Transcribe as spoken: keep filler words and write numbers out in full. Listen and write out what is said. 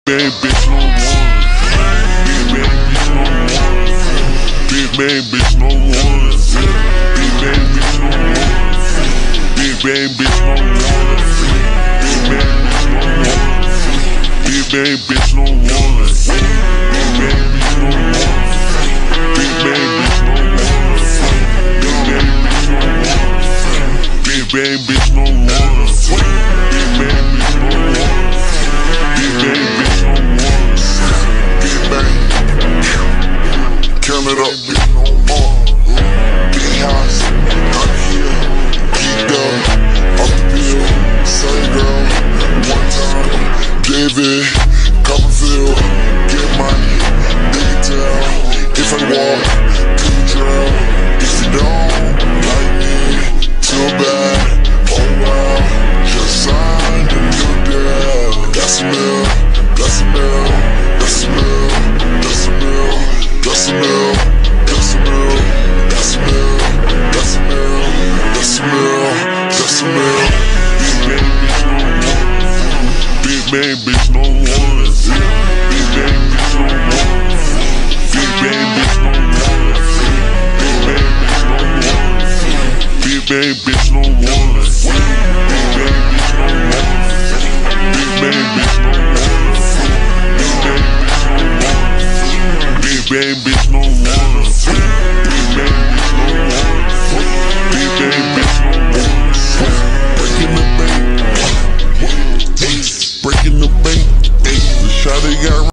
bang bitch no one. Big bang bitch no one. Big bang bitch no one. Big bang bitch no one. Big bang bitch no one. Big bang bitch no one. Big bang bitch no one. Big bang bitch no one. Big bang bitch no one. Big bang bitch no one. Big bang bitch no one. Big bang. Count it up, bitch no more. Big house, out here, geeked up, off the bill. Same girl, one time. David, Copperfield, get money, dig it down. If I walk, to the trail. If you don't like me, too bad. Oh well, just sign the new deal. That's a mill, that's a mill, that's a mill, that's a mill, that's a mill, that's a mill, that's a mill, that's a mill, that's a mill, that's a mill. Big bang bitch no one. Big bang bitch no one. Big bang bitch no one. Big bang bitch no one. Big bang bitch no one. Big bang bitch no one. Big bang bitch no one. Big bang bitch no one. Big bang bitch no one. Big bang bitch no one. Breaking the bank. Breaking the bank. Shawty got